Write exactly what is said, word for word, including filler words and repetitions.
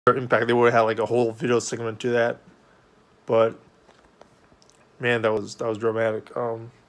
Impact, they would have had like a whole video segment to that. But man, that was that was dramatic. Um,